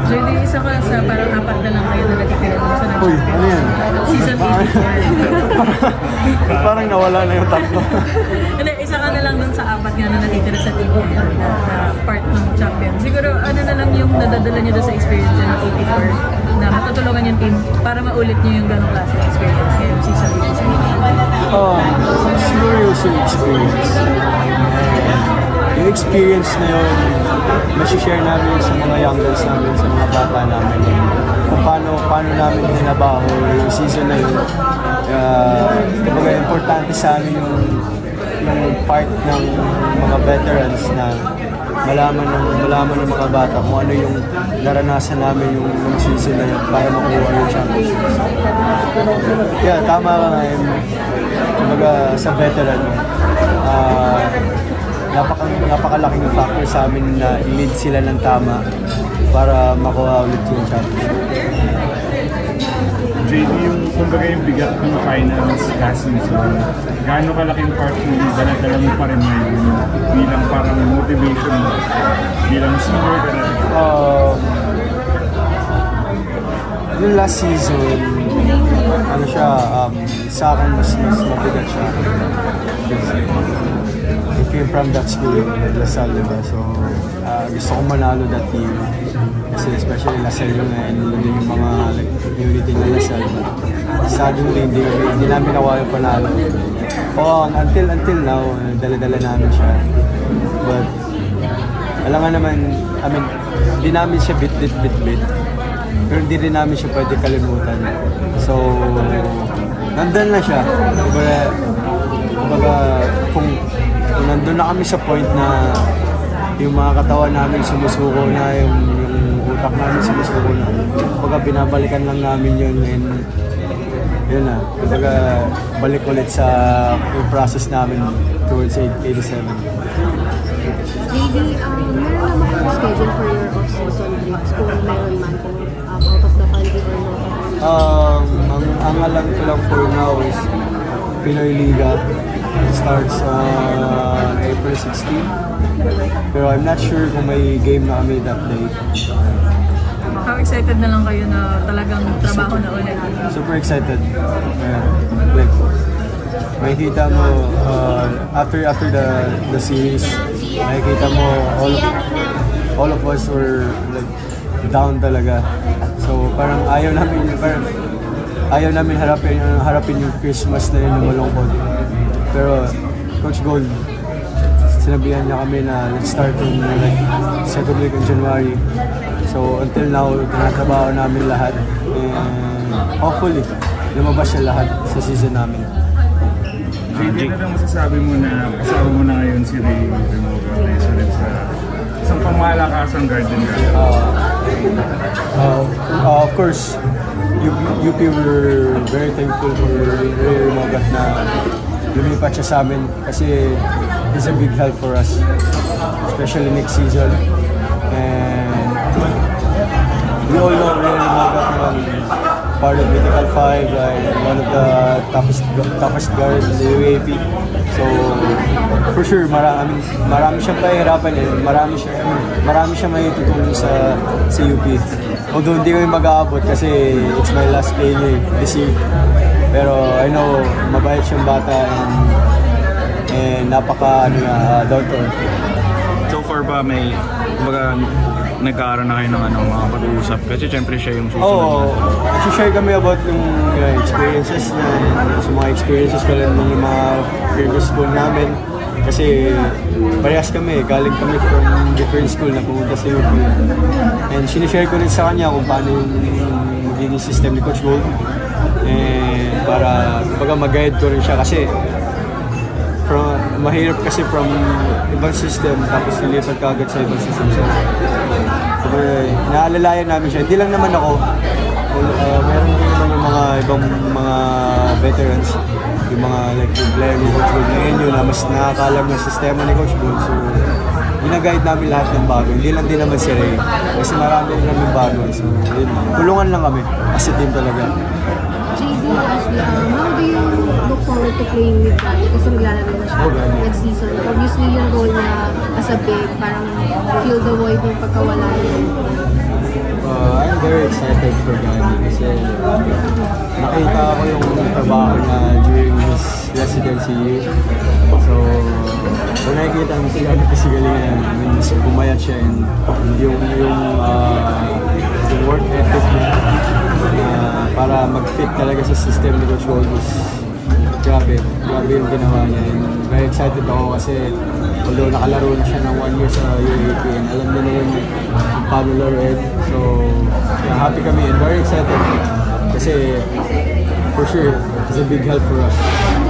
So hindi isa ka sa parang apat na lang kayo na nagkakira sa nag-champion. Uy, ano yan? Season 8. Parang nawala na yung tatlo. Hindi, isa ka na lang dun sa apat nga na natitira sa team na part ng champion. Siguro ano na lang yung nadadala niyo doon sa experience ng OP4 na matutulungan yung team para maulit niyo yung ganong klase ng experience ngayong season 8. Siguro yung experience. Yung experience na yun, masishare namin sa mga youngers namin, sa mga bata namin. Kung paano namin hinabaho yung season na yun. Kumbaga, importante sa amin yung part ng mga veterans na malaman ng mga bata kung ano yung naranasan namin yung season na yun para makuha yung championships. Yeah, tama ka nga yun. Kumbaga, sa veteran, napakalaking factor sa amin na i-lead sila ng tama para makuha ulit yung championship. JD, yung kumbaga yung bigat ng finals last season, gaano kalaking part yung dala-dala mo pa rin ngayon bilang parang motivation mo bilang senior ka na rin? Yung last season, ano siya, sa akin mas mabigat siya. I came from that school, LaSalle, diba? So, gusto ko manalo that year. Kasi especially LaSalle yung mga unity ng LaSalle. Suddenly, hindi namin nakuha yung panalo. Until now, dala-dala namin siya. But, alam nga naman, hindi namin siya bit. Pero hindi rin namin siya pwede kalimutan. So, nandun na siya. Kumbaga, kung nandun na kami sa point na yung mga katawan namin sumusuko na, yung utak namin sumusuko na. Kumbaga, binabalikan lang namin yun and yun na. Kumbaga, balik ulit sa yung process namin towards 87. JD, meron naman kayong schedule for your off-season breaks kung meron man kung out of the country or not? Ang alam ko lang for now is Pinoy Liga. It starts on April 16. Pero I'm not sure kung may game na kami that day. How excited na lang kayo na talagang trabaho na ulit? Super excited. Like, makikita mo after the series, makikita mo all of us were like down talaga. So parang ayaw namin harapin yung Christmas na yun na malungkot. Pero Coach Gold, sinabihan niya kami na let's start in like second week in January. So until now, tinatrabaho namin lahat and hopefully lumabas siya lahat sa season namin. JD, ano lang masasabi mo na kasama mo na ngayon si Ray Remoga na isa rin sa isang pamalakasang garden ka? Of course, UP were very thankful for Ray Remoga na lumipat siya sa amin kasi he's a big help for us, especially next season. And we all know Ray Remoga naman part of Mythical 5, like one of the toughest guards in the UAP. So for sure, marami siyang pahihirapan and marami siyang may tutulong sa UP. Although hindi kami mag-aabot kasi it's my last play this year. Pero I know mabait siyang bata and napaka down to earth. So far ba may nagkakaroon na kayo ng mga pag-uusap? Kasi syempre siya yung susunod. Oo, share kami about yung experiences na sa mga experiences ko lang ng mga previous school namin. Kasi parehas kami, galing kami from different school na pumunta sa UP. And sinishare ko rin sa kanya kung paano yung magiging system ni Coach Gold. And para mag-guide ko rin siya kasi mahirap kasi from ibang system tapos nilipat ka agad sa ibang system. So, naalalayan namin siya. Hindi lang naman ako. Meron din naman yung mga ibang mga veterans, yung mga like yung player ni Coach Gold ngayon yun na mas nakakalam ng sistema ni Coach Gold. So, ginaguide namin lahat ng bago. Hindi lang din naman si Ray. Kasi marami rin namin bago. So, tulungan lang kami. As a team talaga. JD, how do you look forward to playing with Gary? Kasi maglalaro na siya next season. Obviously, yung role niya as a big, parang fill the void ng pagkawala niya. very excited for Gani kasi nakita ko yung trabaho niya during his residency year. So, kung nakikita mo si Gani kasi galingan, pumayat siya and yung work ethic niya para mag-fit talaga sa system ni Coach Gold is grabe yung ginawa niya. And very excited ako kasi although nakalaro na siya ng 1 year sa UAP and alam niya na yun kung paano laruin. So, happy kami and very excited kasi for sure, it's a big help for us.